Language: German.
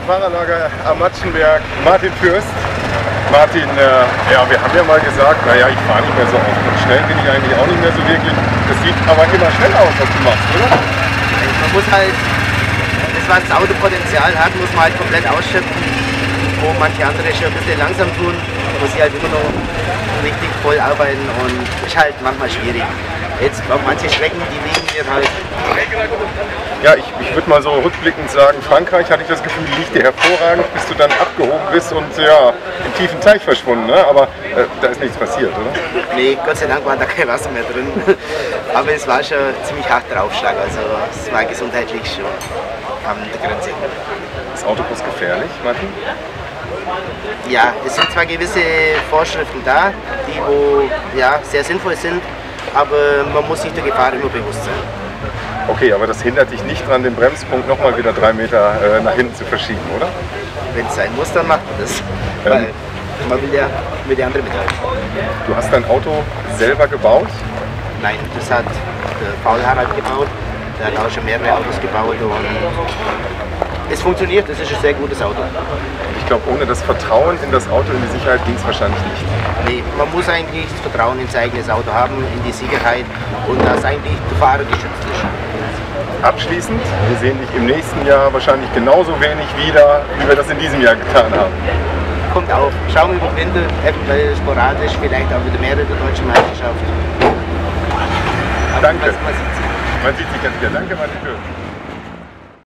Fahrerlager am Matschenberg, Martin Fürst. Martin, ja, wir haben ja mal gesagt, naja, ich fahre nicht mehr so oft und schnell bin ich eigentlich auch nicht mehr so wirklich. Das sieht aber immer schnell aus, was du machst, oder? Man muss halt, das was das Auto Potenzial hat, muss man halt komplett ausschöpfen, wo manche andere schon ein bisschen langsam tun, muss ich halt immer noch richtig voll arbeiten und ist halt manchmal schwierig. Jetzt auf manche Strecken, die liegen mir halt. Ja, ich würde mal so rückblickend sagen, Frankreich hatte ich das Gefühl, liegt dir hervorragend, bis du dann abgehoben bist und ja, im tiefen Teich verschwunden, ne? Aber da ist nichts passiert, oder? Nee, Gott sei Dank war da kein Wasser mehr drin. Aber es war schon ein ziemlich harter Aufschlag, also es war gesundheitlich schon an der Grenze. Ist Autokurs gefährlich, Martin? Ja, es sind zwar gewisse Vorschriften da, die wo, ja, sehr sinnvoll sind, aber man muss sich der Gefahr immer bewusst sein. Okay, aber das hindert dich nicht daran, den Bremspunkt nochmal wieder 3 Meter nach hinten zu verschieben, oder? Wenn es sein muss, dann macht man das. Weil man will ja mit der anderen mithalten. Du hast dein Auto selber gebaut? Nein, das hat der Paul Harald gebaut. Der hat auch schon mehrere Autos gebaut und es funktioniert, es ist ein sehr gutes Auto. Ich glaube, ohne das Vertrauen in das Auto, in die Sicherheit ging es wahrscheinlich nicht. Nee, man muss eigentlich das Vertrauen ins eigenes Auto haben, in die Sicherheit und dass eigentlich der Fahrer geschützt ist. Abschließend, wir sehen dich im nächsten Jahr wahrscheinlich genauso wenig wieder, wie wir das in diesem Jahr getan haben. Kommt auf, schauen wir über den Winter, eventuell sporadisch, vielleicht auch wieder mehrere der deutschen Meisterschaft. Danke. Man sieht sich ja wieder. Danke, Martin Fürst.